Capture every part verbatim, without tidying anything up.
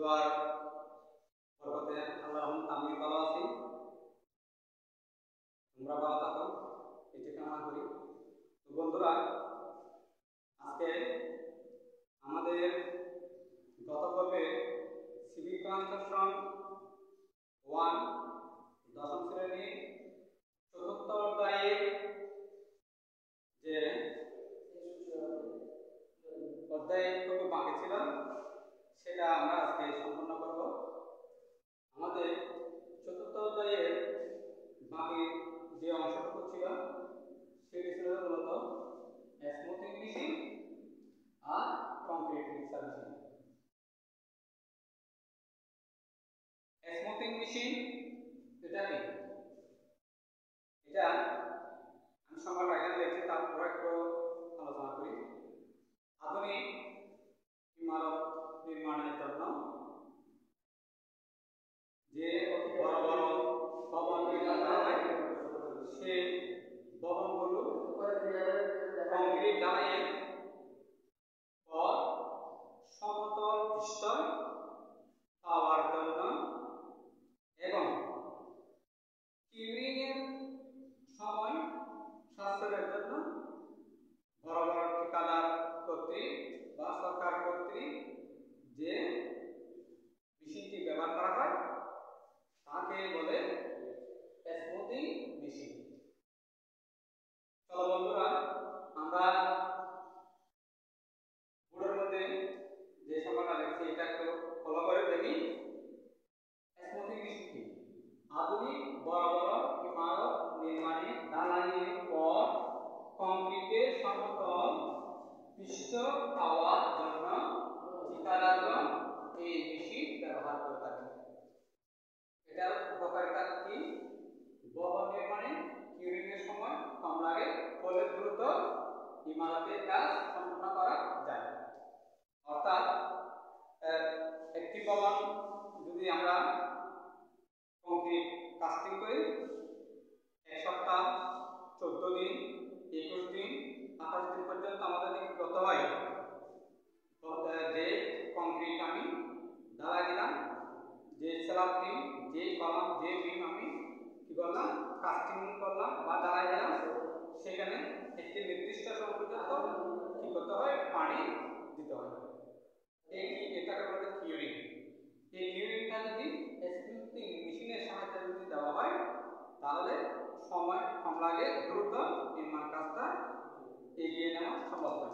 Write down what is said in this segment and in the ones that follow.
দোয়ার বরকতে আল্লাহর রহমতে আমি ভালো আছি, তোমরা ভালো থাকো এটি কামনা করি। তো বন্ধুরা, আজকে আমাদের গত পর্বে সিভিল কনস্ট্রাকশন ওয়ান দশম শ্রেণীর চতুর্থ অধ্যায়ের যে অধ্যায়টুকু বাকি ছিল সেটা আমরা আজকে সম্পন্ন করব। আমাদের চতুর্থ অধ্যায়ের বাকি যে অংশটুকু ছিল সেটি ছিল মূলত স্মুথিং মেশিন আর concrete mixer machine. Smoothing machine এটা কি? এটা আমি সংজ্ঞাটা এখানে লিখছি, তারপর একটু আলোচনা করি। আধুনিক ইমারত নির্মাণের জন্য যে বড় বড় ভবন নির্মাণ করা হয় সেই ভবনগুলো কংক্রিট ঢালাইয়ের পর সমতল পৃষ্ঠ পাওয়ার জন্য এবং কিউরিং এর সময় সাশ্রয়ের জন্য বড় বড় ঠিকাদার কর্তৃক বা সরকার কর্তৃক যে মেশিনটি ব্যবহার করা হয় তাকে বলে স্মুথিং মেশিন। চলো বন্ধুরা, আমরা বোর্ডের মধ্যে যে সংখ্যাটা লিখছি এটা একটু ফলো করে দেখি। স্মুথিং মেশিন কি? আধুনিক বড় বড় ইমারত নির্মাণে ঢালাইয়ের পর কংক্রিটের সমতল পৃষ্ঠ পাওয়ার জন্য ঠিকাদারগণ এই মেশিন ব্যবহার করে থাকে। এটার উপকারিতা কি? ভবন নির্মাণে কিউরিং এর সময় কম লাগে, ফলে দ্রুত ইমারতের কাজ সম্পন্ন করা যায়। অর্থাৎ একটি ভবন যদি আমরা কংক্রিট কাস্টিং করি এক সপ্তাহ, চোদ্দ দিন, একুশ দিন, আঠাশ দিন পর্যন্ত আমাদের কি করতে হয়? যে কংক্রিট আমি ঢালাই দিলাম, যে স্ল্যাবটি, যে কলাম, যে বিম আমি কি করলাম কাস্টিং করলাম বা ঢালাই দিলাম, সেখানে একটি নির্দিষ্ট সময় পর্যন্ত কি করতে হয়? পানি দিতে হয়। এই এটাকে বলে কিউরিং। এই কিউরিংটা যদি স্মুথিং মেশিনের সাহায্যে যদি দেওয়া হয় তাহলে সময় কম লাগে, দ্রুত নির্মাণ কাজটা এগিয়ে নেওয়া সম্ভব হয়।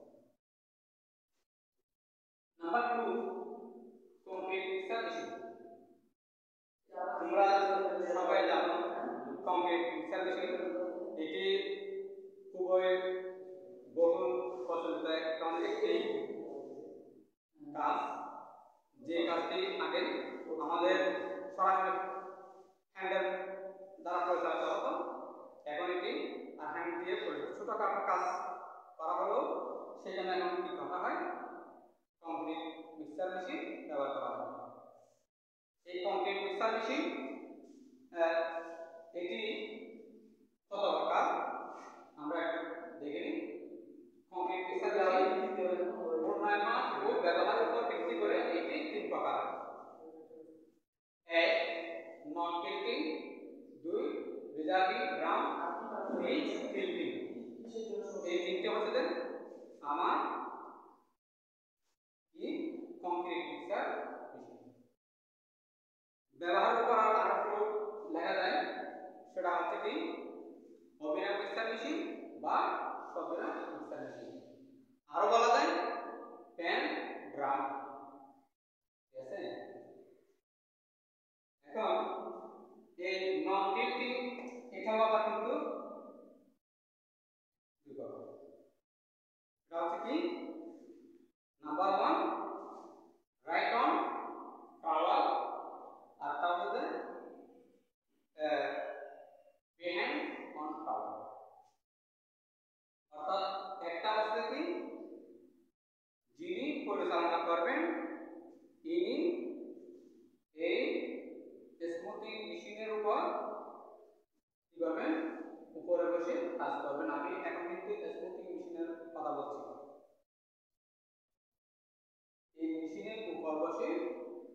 Number two, concrete mixer machine. তোমরা সবাই জানো কংক্রিট মিক্সার মেশিন এটি খুবই বহুল প্রচলিত কারণ একটি কাজ, যে কাজটি আগে আমাদের সরাসরি হ্যান্ডেল দ্বারা পরিচালিত হতো, এখন এটি হ্যান্ড দিয়ে ছোটখাটো কাজ করা হলো সেখানে এখন কি করা হয়? কংক্রিট মিক্সার মেশিন ব্যবহার করা হয়। এই কংক্রিট মিক্সার মেশিন এটি কত প্রকার আমরা একটু দেখে নিই। কংক্রিট মিক্সার মেশিন ঘূর্ণায়মান ও ব্যবহারের উপর ভিত্তি করে এটি তিন প্রকার। এক, নন টিল্টিং, দুই, রিজার্ভিং ড্রাম, তিন, টিল্টিং। এই তিনটে হচ্ছে আমার কি কংক্রিট মিক্সার মেশিন। ব্যবহার করার আরেকটু লেখা যায়, সেটা হচ্ছে কি অবিরাম মিক্সার মেশিন বা সবিরাম মিক্সার মেশিন, আরো বলা যায় প্যান ড্রাম। ঠিক আছে? এখন এই নন টিল্টিং এটাও আবার কিন্তু এটা হচ্ছে কি number one right on tower, আর তার মধ্যে বিহাইন্ড অন টাওয়ার। অর্থাৎ একটা হচ্ছে কি যিনি পরিচালনা করবেন ইনি এই স্মুথিং মেশিনের উপর কি করবেন? উপরে বসে কাজ করবেন। আমি এখন কিন্তু স্মুথিং মেশিনের কথা বলছি। এই মেশিনের উপর বসে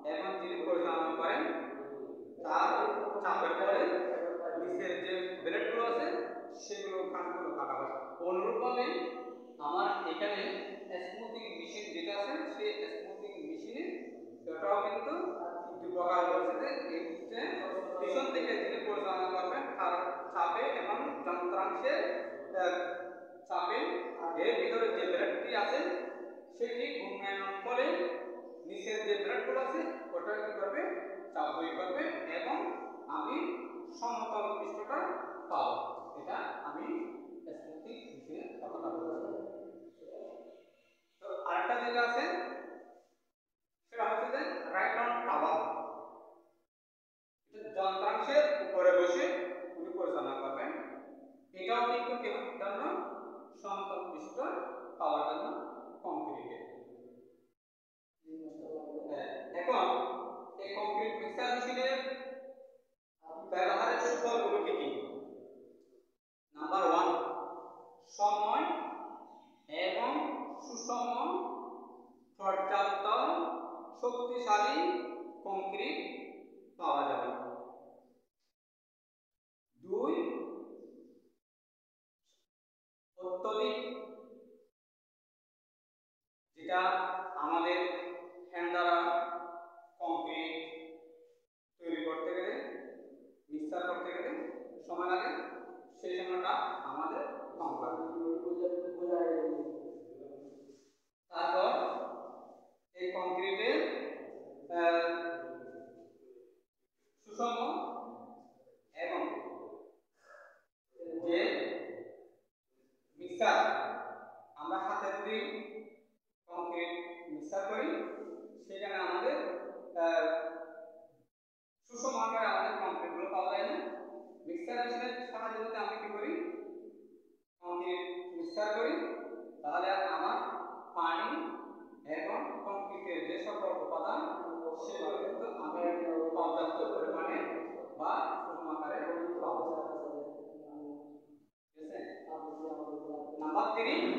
এবং যিনি পরিচালনা করেন তার চাপের ফলে নিচের যে ব্লেডগুলো আছে সেগুলো কাঠগুলো কাটা হয়। অনুরূপভাবে আমার এখানে স্মুথিং মেশিন যেটা আছে সেই স্মুথিং মেশিনে এটাও কিন্তু দুই প্রকার রয়েছে। যে পিছন থেকে যিনি পরিচালনা করবেন তার চাপে এবং যন্ত্রাংশের চাপে এর ভিতরে যে ব্লেডটি আছে সেটি ঘূর্ণায়মান ফলে নিচের যে ব্লেডগুলো আছে ওটা কি করবে চাপ বই করবে এবং আমি সমতল পৃষ্ঠটা পাবো। এটা আমি স্মুথিং মেশিনের কথাটা বলছি। তো আরেকটা যেটা আছে সেটা হচ্ছে যে রাইট অন টাওয়ার, যন্ত্রাংশের উপরে বসে উনি পরিচালনা করবেন। এটাও কিন্তু কেমন জন্য সমতল পৃষ্ঠ পাওয়ার জন্য কংক্রিটের। এখন এই কংক্রিট মিক্সার মেশিনের ব্যবহারের সুফলগুলো কি কি? নাম্বার ওয়ান, সময় এবং সুষম পর্যাপ্ত শক্তিশালী কংক্রিট পাওয়া যাবে। দুই, অত্যধিক যেটা আমাদের হ্যান্ড দ্বারা কংক্রিট তৈরি করতে গেলে মিক্সার করতে গেলে সময় লাগে, সেই সময়টা আমাদের কম লাগে। তারপর এই কংক্রিটের সুষম এবং যে মিক্সার আমরা হাতে যদি কংক্রিট মিক্সার করি সেখানে আমাদের সুষম আকারে আমাদের কংক্রিটগুলো পাওয়া যায় না। মিক্সার মেশিনের সাহায্যে যদি আমি কি করি কংক্রিট মিক্সার করি তাহলে আমার পানি এবং কংক্রিটের যে সকল উপাদান সেগুলো কিন্তু আমি পর্যাপ্ত পরিমাণে বা সুষম আকারে পাবো। ঠিক আছে? নাম্বার তিন,